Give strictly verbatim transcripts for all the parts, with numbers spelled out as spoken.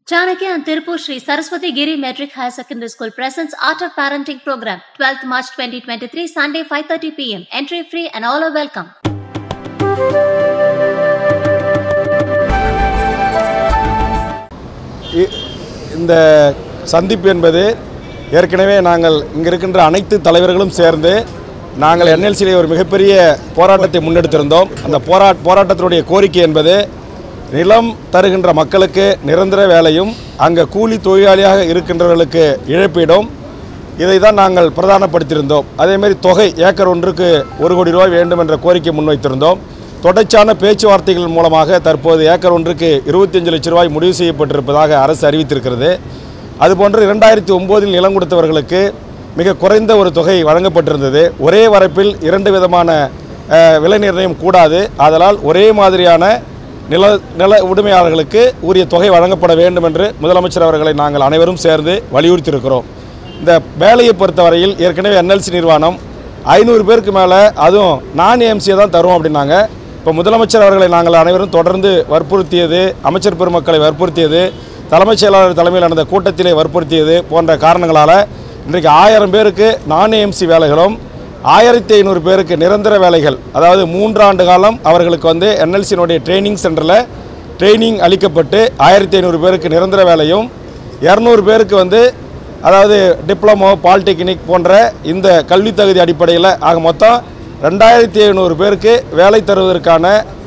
Chanakyaa and Tirupur Sri Saraswati Giri Metric Higher Secondary School presents Art of Parenting Program, twelfth March twenty twenty-three, Sunday five thirty p m Entry free and all are welcome. இந்த சந்திப்பு என்பது ஏற்கனவே நாங்கள் இங்க இருக்கின்ற அனைத்து தலைவர்களும் சேர்ந்து நாங்கள் N L C லே ஒரு மிகப்பெரிய போராட்டத்தை முன்னெடுத்திருந்தோம். அந்த போராட்ட போராட்டத்தினுடைய கோரிக்கை என்பது நிலம் தருகின்ற மக்களுக்கு நிரந்தர வேலையும் அங்க கூலி தொழிலாளியாக இருக்கின்றவர்களுக்கு இழப்பீடும் இதை தான் நாங்கள் பிரதானப்படுத்தியிருந்தோம். அதே மாதிரி தொகை ஏக்கர் ஒன்றுக்கு ஒரு கோடி ரூபாய் வேண்டும் என்ற கோரிக்கை முன்வைத்திருந்தோம். தொடர்ச்சியான பேச்சுவார்த்தைகள் மூலமாக தற்போது ஏக்கர் ஒன்றுக்கு இருபத்தி ஐந்து லட்சம் ரூபாய் முடிவு செய்யப்பட்டிருப்பதாக அரசு அறிவித்திருக்கிறது. அதுபோன்று இரண்டாயிரத்தி ஒன்பதில் நிலம் கொடுத்தவர்களுக்கு மிக குறைந்த ஒரு தொகை வழங்கப்பட்டிருந்தது. ஒரே வரப்பில் இரண்டு விதமான விலை நிர்ணயம் கூடாது. ஆதலால் ஒரே மாதிரியான நில நில உரிமையாளர்களுக்கு உரிய தொகை வழங்கப்பட வேண்டும் என்று முதலமைச்சர் அவர்களை நாங்கள் அனைவரும் சேர்ந்து வலியுறுத்தியிருக்கிறோம். இந்த வேலையை பொறுத்தவரையில் ஏற்கனவே N L C நிர்வாணம் ஐநூறு பேருக்கு மேலே அதுவும் நான் ஏஎம்சியை தான் தரும் அப்படின்னாங்க. இப்போ முதலமைச்சர் அவர்களை நாங்கள் அனைவரும் தொடர்ந்து வற்புறுத்தியது, அமைச்சர் பெருமக்களை வற்புறுத்தியது, தலைமைச் செயலாளர் தலைமையில் நடந்த கூட்டத்திலே வற்புறுத்தியது போன்ற காரணங்களால் இன்றைக்கு ஆயிரம் பேருக்கு நான் ஏஎம்சி வேலைகளும் ஆயிரத்தி ஐநூறு பேருக்கு நிரந்தர வேலைகள், அதாவது மூன்றாண்டு காலம் அவர்களுக்கு வந்து N L C-னுடைய ட்ரைனிங் சென்டரில் ட்ரைனிங் அளிக்கப்பட்டு ஆயிரத்தி ஐநூறு பேருக்கு நிரந்தர வேலையும் இரநூறு பேருக்கு வந்து அதாவது டிப்ளமோ பாலிடெக்னிக் போன்ற இந்த கல்வி தகுதி அடிப்படையில் ஆக மொத்தம் ரெண்டாயிரத்தி ஐநூறு பேருக்கு வேலை தருவதற்கான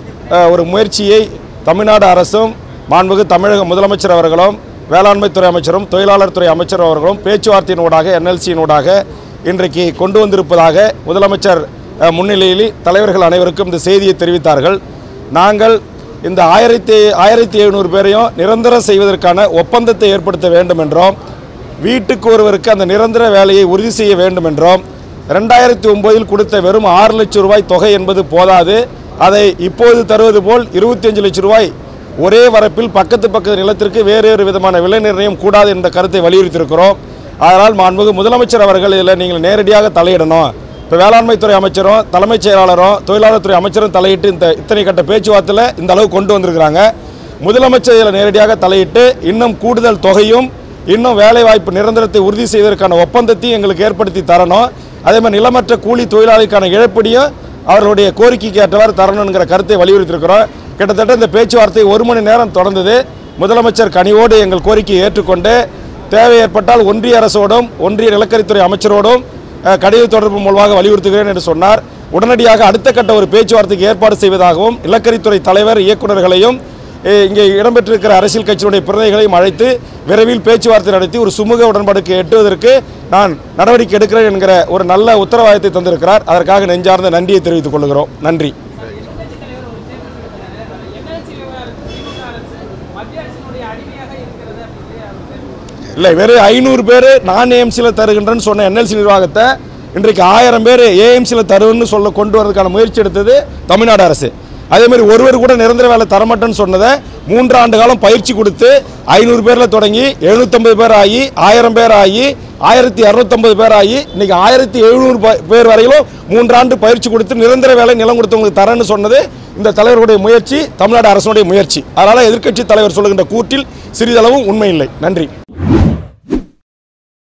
ஒரு முயற்சியை தமிழ்நாடு அரசும் மாண்புமிகு தமிழக முதலமைச்சர் அவர்களும் வேளாண்மைத்துறை அமைச்சரும் தொழிலாளர் துறை அமைச்சர் அவர்களும் பேச்சுவார்த்தையினூடாக N L C-யினூடாக இன்றைக்கு கொண்டு வந்திருப்பதாக முதலமைச்சர் முன்னிலையில் தலைவர்கள் அனைவருக்கும் இந்த செய்தியை தெரிவித்தார்கள். நாங்கள் இந்த ஆயிரத்தி ஆயிரத்தி எழுநூறு பேரையும் நிரந்தரம் செய்வதற்கான ஒப்பந்தத்தை ஏற்படுத்த வேண்டும் என்றோம். வீட்டுக்கு ஒருவருக்கு அந்த நிரந்தர வேலையை உறுதி செய்ய வேண்டும் என்றோம். ரெண்டாயிரத்தி ஒன்பதில் கொடுத்த வெறும் ஆறு லட்சம் ரூபாய் தொகை என்பது போதாது. அதை இப்போது தருவது போல் இருபத்தி அஞ்சு லட்சம் ரூபாய் ஒரே வரப்பில் பக்கத்து பக்கத்து நிலத்திற்கு வேறு வேறு விதமான விலை நிர்ணயம் கூடாது என்ற கருத்தை வலியுறுத்தியிருக்கிறோம். அதனால் மாண்புமிகு முதலமைச்சர் அவர்கள் இதில் நீங்கள் நேரடியாக தலையிடணும். இப்போ வேளாண்மைத்துறை அமைச்சரும் தலைமைச் செயலாளரும் தொழிலாளர் துறை அமைச்சரும் தலையிட்டு இந்த இத்தனை கட்ட பேச்சுவார்த்தையில் இந்த அளவு கொண்டு வந்திருக்கிறாங்க. முதலமைச்சர் இதில் நேரடியாக தலையிட்டு இன்னும் கூடுதல் தொகையும் இன்னும் வேலைவாய்ப்பு நிரந்தரத்தை உறுதி செய்வதற்கான ஒப்பந்தத்தையும் எங்களுக்கு ஏற்படுத்தி தரணும். அதே மாதிரி நிலமற்ற கூலி தொழிலாளிக்கான இழப்பீடையும் அவர்களுடைய கோரிக்கைக்கு ஏற்றவாறு தரணுங்கிற கருத்தை வலியுறுத்தியிருக்கிறோம். கிட்டத்தட்ட இந்த பேச்சுவார்த்தை ஒரு மணி நேரம் தொடர்ந்தது. முதலமைச்சர் கனிவோடு எங்கள் கோரிக்கையை ஏற்றுக்கொண்டு தேவை ஏற்பட்டால் ஒன்றிய அரசோடும் ஒன்றிய நிலக்கரித்துறை அமைச்சரோடும் கடித தொடர்பு மூலமாக வலியுறுத்துகிறேன் என்று சொன்னார். உடனடியாக அடுத்த கட்ட ஒரு பேச்சுவார்த்தைக்கு ஏற்பாடு செய்வதாகவும் நிலக்கரித்துறை தலைவர் இயக்குநர்களையும் இங்கே இடம்பெற்றிருக்கிற அரசியல் கட்சியினுடைய பிரதிநிதிகளையும் அழைத்து விரைவில் பேச்சுவார்த்தை நடத்தி ஒரு சுமூக உடன்பாடுக்கு எட்டுவதற்கு நான் நடவடிக்கை எடுக்கிறேன் என்கிற ஒரு நல்ல உத்தரவாதத்தை தந்திருக்கிறார். அதற்காக நெஞ்சார்ந்த நன்றியை தெரிவித்துக் கொள்கிறோம். நன்றி. இல்லை, வெறும் ஐநூறு பேர் நான் ஏஎம்சியில் தருகின்றன்னு சொன்ன N L C நிர்வாகத்தை இன்றைக்கு ஆயிரம் பேர் ஏஎம்சியில் தருன்னு சொல்ல கொண்டு வரதுக்கான முயற்சி எடுத்தது தமிழ்நாடு அரசு. அதேமாதிரி ஒருவர் கூட நிரந்தர வேலை தரமாட்டேன்னு சொன்னதை மூன்று ஆண்டு காலம் பயிற்சி கொடுத்து ஐநூறு பேரில் தொடங்கி எழுநூற்றம்பது பேர் ஆகி ஆயிரம் பேர் ஆகி ஆயிரத்தி இரநூத்தம்பது பேர் ஆகி இன்னைக்கு ஆயிரத்தி எழுநூறு பேர் வரையிலும் மூன்றாண்டு பயிற்சி கொடுத்து நிரந்தர வேலை நிலம் கொடுத்தவங்களுக்கு தரேன்னு சொன்னது இந்த தலைவருடைய முயற்சி, தமிழ்நாடு அரசுடைய முயற்சி. அதனால் எதிர்க்கட்சி தலைவர் சொல்லுகின்ற கூற்றில் சிறிதளவும் உண்மை இல்லை. நன்றி.